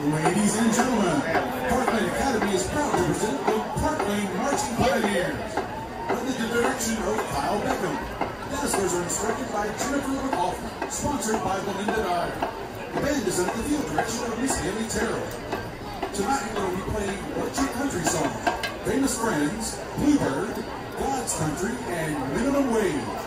Ladies and gentlemen, Parklane Academy is proud to present the Parklane Marching Pioneers. Under the direction of Kyle Beckham. Dancers are instructed by Jennifer McCauley, sponsored by Belinda Dyer. The band is under the field direction of Miss Haley Terrell. Tonight we're going to be playing What's Your Country Song, Famous Friends, Bluebird, God's Country, and Minimum Wage.